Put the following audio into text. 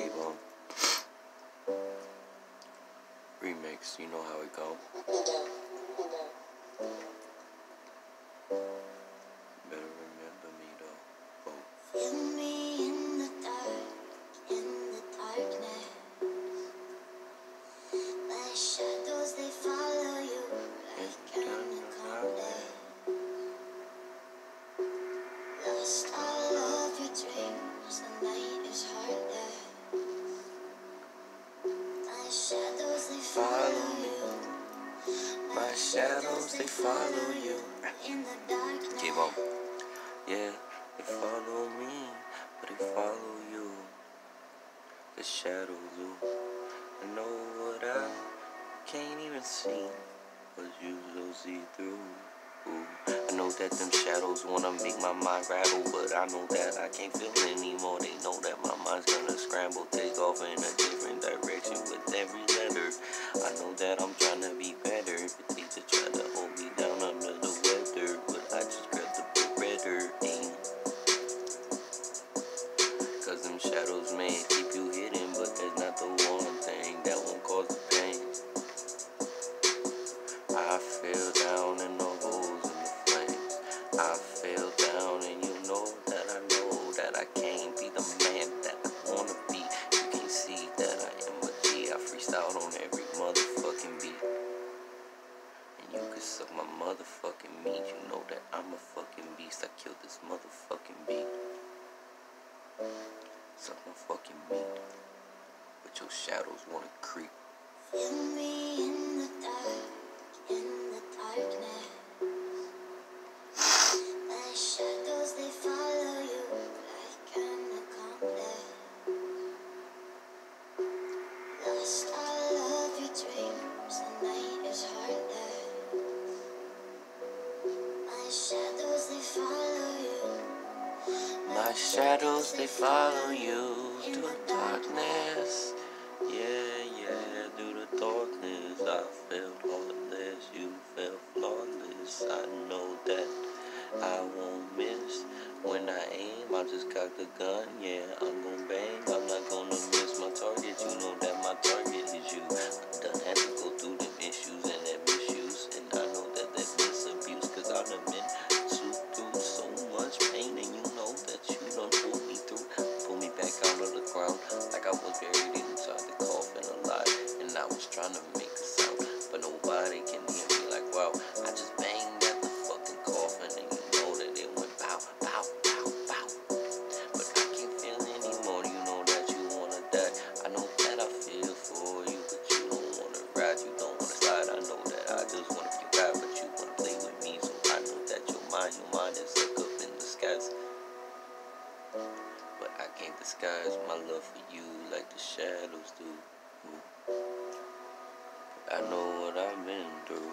Keep on. Remix, you know how it go. Better remember me though. Oh. Feel me in the darkness. My shadows, they follow you like anacondas. Lost all of your dreams, the night is heartless. My shadows, they follow you. My shadows, they follow you. In the darkness. Keep on. Yeah, they follow me, but they follow you. The shadows do. I know what I can't even see, but you so see through. Ooh. I know that them shadows wanna make my mind rattle, but I know that I can't feel anymore. They know that my mind's gonna scramble, take off in a different direction with every letter. I know that I'm trying to be better, but they just try to hold me down under the weather. But I just grab the Beretta aim. Cause them shadows may keep you hidden, but there's not the one thing that won't cause the pain. I fell down in the holes in the flames. I fell down and you know that I can't be the man that I wanna be. You can see that I am a G. I freestyle on every motherfucking beat. And you can suck my motherfucking meat. You know that I'm a fucking beast. I killed this motherfucking beat. Suck my fucking meat. But your shadows wanna creep. Feel me in the darkness. My shadows, they follow you like anacondas. Lost all of your dreams, the night is heartless. My shadows, they follow you. My shadows, they follow you through the darkness. Yeah, through the darkness. I felt heartless, you felt flawless. I know that I won't miss. When I aim, I just cock the gun. Yeah, I'm gon' bang, I'm not gonna miss my target. You know that my target is you. I done had to go through them issues and that misuse. And I know that misabuse, cause I done been through so much pain. And you know that you done pulled me through. Pull me back out of the ground like I was buried inside the coffin alive. And I was trying to make a sound, but nobody can hear me. Like, wow, I just banged at the fucking coffin. And you know that it went pow, pow, pow, pow. But I can't feel anymore. You know that you wanna die. I know that I feel for you, but you don't wanna ride. You don't wanna slide. I know that I just wanna be ride, but you wanna play with me. So I know that your mind is stuck up in the skies. But I can't disguise my love for you like the shadows do. I know what I've been through.